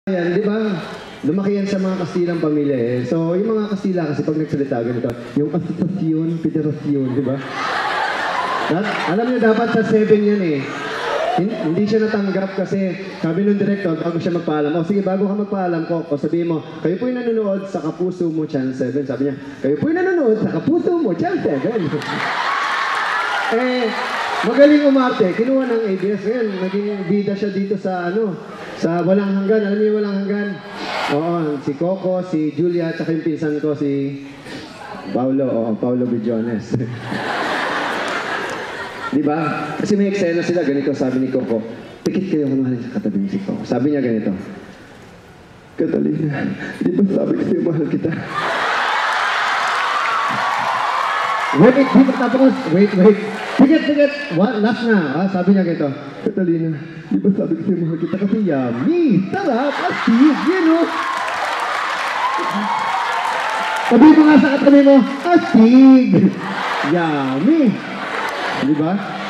Yan, di ba? Lumaki yan sa mga Kastilang pamilya eh. So, yung mga Kastila kasi pag nagsalita ganito, yung asosasyon, federasyon, di ba? Alam niyo, dapat sa 7 yan eh. Hindi siya natanggap kasi sabi nung director, bago siya magpaalam, oh sige, bago ka magpaalam ko, o sabihin mo, kayo po yung nanonood sa Kapuso Mo Channel 7. Sabi niya, kayo po yung nanonood sa Kapuso Mo Channel 7. Magaling umarte, kinuha ng ABS. Ngayon, naging bida siya dito sa sa Walang Hanggan. Alam niyo Walang Hanggan? Oo, si Coco, si Julia, at yung pinsan ko, si Paulo, Paulo Billones. Diba? Kasi may eksena sila, ganito sabi ni Coco, pikit kayo kung mahal sa katabi si Coco. Sabi niya ganito, Catalina, di ba sabi ko sa'yo mahal kita? Wait, wait. Pikit. Last na. Sabi niya ganito, Catalina, di ba sabi ko sa'yo mahal kita kasi yummy, sarap, astig, you know? Sabi mo nga sa katabi mo, astig, yummy. Di ba?